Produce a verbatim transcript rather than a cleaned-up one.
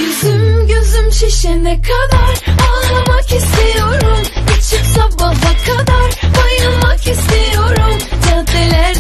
Yüzüm gözüm şişene kadar ağlamak istiyorum. İçip sabaha kadar bayılmak istiyorum. Caddeler